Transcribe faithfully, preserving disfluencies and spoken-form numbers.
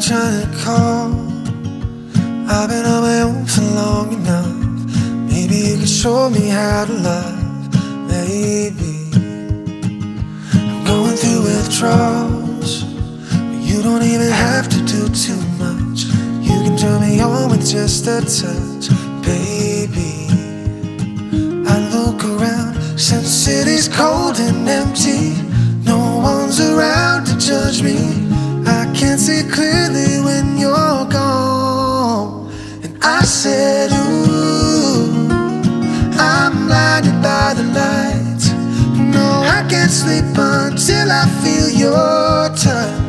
trying to call. I've been on my own for long enough. Maybe you could show me how to love. Maybe I'm going through withdrawals, but you don't even have to do too much. You can turn me on with just a touch, baby. I look around, since city's cold and empty. No one's around to judge me. I can't see clearly when you're gone. And I said, ooh, I'm blinded by the lights. No, I can't sleep until I feel your touch.